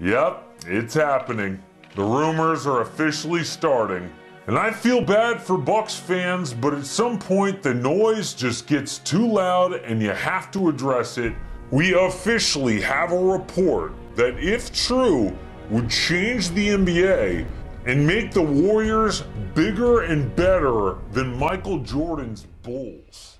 Yep, it's happening. The rumors are officially starting. And I feel bad for Bucks fans, but at some point the noise just gets too loud and you have to address it. We officially have a report that, if true, would change the NBA and make the Warriors bigger and better than Michael Jordan's Bulls.